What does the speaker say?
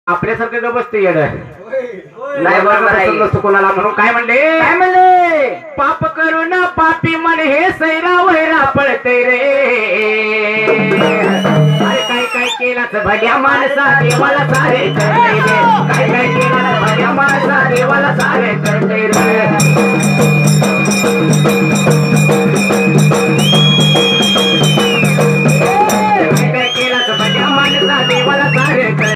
आपल्यासारखं ग बसते येड नाही बरोबर आहे. नसतो कोणाला म्हणून काय म्हणले काय म्हणले पाप करू ना पापी मन हे सैरा वैरा पळते रे अरे काय काय केलाच भल्या माणसा देवाला सारे करते रे काय काय केलं भल्या माणसा देवाला सारे करते रे